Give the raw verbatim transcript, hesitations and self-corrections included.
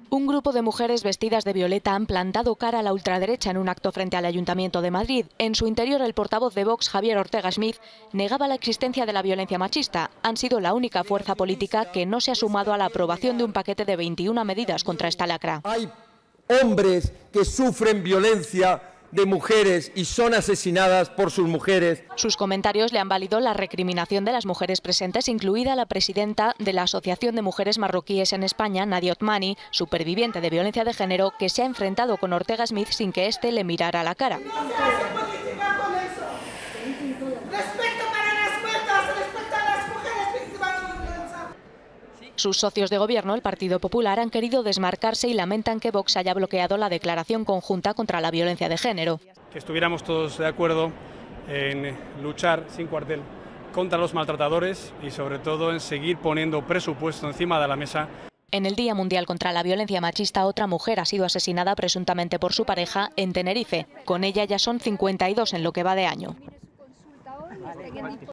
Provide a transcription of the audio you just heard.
Un grupo de mujeres vestidas de violeta han plantado cara a la ultraderecha en un acto frente al Ayuntamiento de Madrid. En su interior, el portavoz de Vox, Javier Ortega Smith, negaba la existencia de la violencia machista. Han sido la única fuerza política que no se ha sumado a la aprobación de un paquete de veintiuna medidas contra esta lacra. Hay hombres que sufren violencia de mujeres y son asesinadas por sus mujeres. Sus comentarios le han valido la recriminación de las mujeres presentes, incluida la presidenta de la Asociación de Mujeres Marroquíes en España, Nadia Otmani, superviviente de violencia de género, que se ha enfrentado con Ortega Smith sin que éste le mirara a la cara. Sus socios de gobierno, el Partido Popular, han querido desmarcarse y lamentan que Vox haya bloqueado la declaración conjunta contra la violencia de género. Que estuviéramos todos de acuerdo en luchar sin cuartel contra los maltratadores y sobre todo en seguir poniendo presupuesto encima de la mesa. En el Día Mundial contra la Violencia Machista, otra mujer ha sido asesinada presuntamente por su pareja en Tenerife. Con ella ya son cincuenta y dos en lo que va de año.